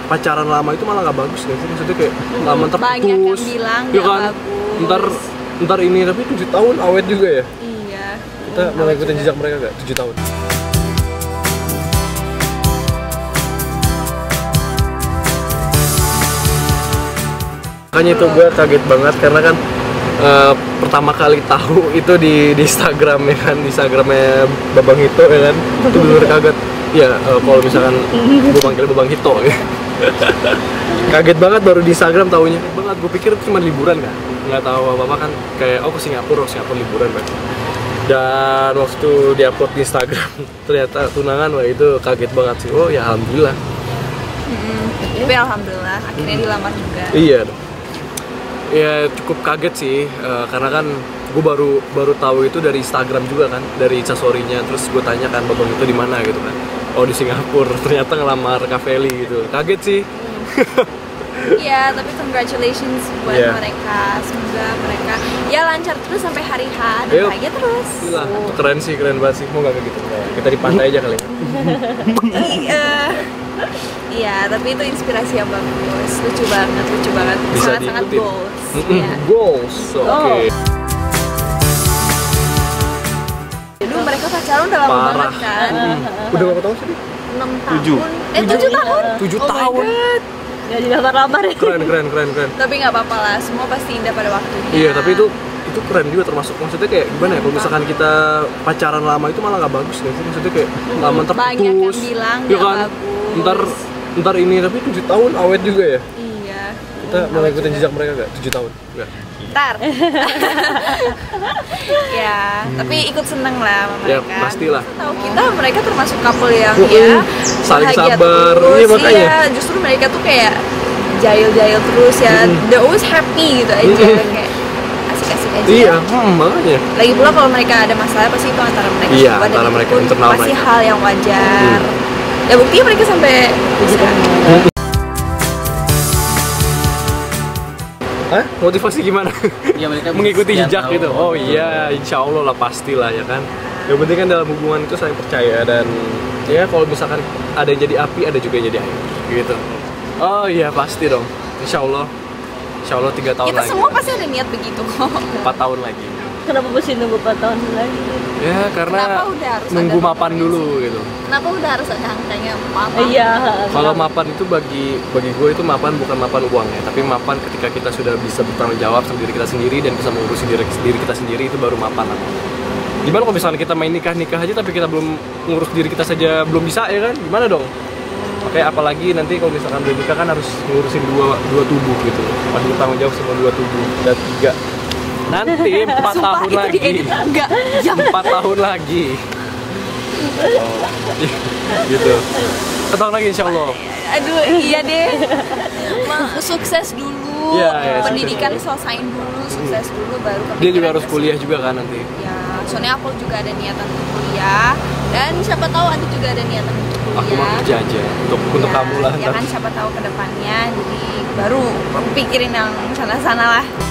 pacaran lama itu malah nggak bagus kan sih, maksudnya kayak lama terputus. Banyak yang bilang ya kan? bagus. Ntar ini tapi 7 tahun awet juga ya. Iya. Kita mau ikutin jejak mereka gak? 7 tahun. Makanya itu gue kaget banget karena kan pertama kali tahu itu di Instagram ya kan, di Instagramnya Babang Hito ya kan, itu bener kaget. Ya kalau misalkan gue panggil Babang Hito ya. Kaget banget baru di Instagram taunya banget. Gue pikir itu cuma liburan kan, nggak tahu apa-apa kan, kayak oh ke Singapura liburan kan. Dan waktu diupload di Instagram ternyata tunangan, wah itu kaget banget sih. Oh ya alhamdulillah. Tapi alhamdulillah akhirnya dilamar juga. Iya. Ya cukup kaget sih, karena kan gue baru tahu itu dari Instagram juga kan, dari Instastory-nya. Terus gue tanya kan Babang itu di mana gitu kan. Oh di Singapura, ternyata ngelamar Kak Feli gitu. Kaget sih. Iya, tapi congratulations buat mereka. Semoga mereka ya lancar terus sampai hari H dan bahagia terus. Gila, itu keren banget sih. Mau gak kayak gitu? Kita di pantai aja kali ya. Iya, tapi itu inspirasi yang bagus. Lucu banget. Sangat-sangat goals. Goals, oke. Dulu mereka pacaran udah lama banget kan. Udah berapa tahun sih? 6 tahun. 7 tahun. 7 tahun. Ya dilamar-lamar ya. Keren. Tapi nggak apa-apa lah, semua pasti indah pada waktunya. Iya, tapi itu keren juga, termasuk maksudnya kayak gimana ya, kalau misalkan kita pacaran lama itu malah nggak bagus kan sih, maksudnya kayak lama terputus. Banyak yang bilang ya kan? bagus. Ntar ini tapi 7 tahun awet juga ya. Iya. Kita mau ikutin jejak mereka gak? 7 tahun? Enggak. Ntar. Ya, tapi ikut seneng lah sama mereka. Ya pastilah. Tahu kita mereka termasuk couple yang saling sabar. Terus, iya makanya. Iya, justru mereka tuh kayak jahil terus ya. They're always happy gitu aja kayak asik-asik aja. Iya, makanya. Lagi pula kalau mereka ada masalah pasti itu antara mereka iya, berdua, antara dan mereka itu internal pasti mereka. hal yang wajar. Ya buktinya mereka sampai Hah? Motivasi gimana? Ya, mereka mengikuti jejak tahu. gitu. Oh iya, insya Allah lah pastilah ya kan. Yang penting kan dalam hubungan itu saling percaya, dan ya kalau misalkan ada yang jadi api, ada juga yang jadi air gitu. Oh iya pasti dong. Insya Allah 3 tahun kita lagi. semua pasti ada niat begitu kok. 4 tahun lagi. Kenapa mesti nunggu 4 tahun lagi? Ya karena Kenapa udah harus nunggu ada mapan nomornya dulu sih? gitu. Kenapa udah harus ada angkanya mapan? Iya. Kalau mapan itu bagi gue itu mapan bukan mapan uangnya, tapi mapan ketika kita sudah bisa bertanggung jawab sama diri kita sendiri dan bisa mengurusi diri kita sendiri, itu baru mapan namanya. Gimana kalau misalnya kita main nikah aja tapi kita belum ngurus diri kita saja belum bisa, ya kan? Gimana dong? Oke, apalagi nanti kalau misalkan udah nikah kan harus ngurusin dua tubuh gitu. Harus bertanggung jawab sama 2 tubuh dan 3. Nanti 4 tahun lagi. Enggak, 4 tahun lagi. Gitu. 4 tahun lagi insya Allah. Aduh, iya deh. Sukses dulu. Iya, pendidikan selesain dulu, sukses dulu baru kepikiran. Dia juga harus kuliah juga kan nanti. Ya, soalnya aku juga ada niatan untuk kuliah, dan siapa tahu ada juga ada niatan untuk kuliah. Aku mau kerja aja untuk kamu lah. Ya kan, siapa tahu ke depannya, jadi baru pikirin yang sana-sana lah.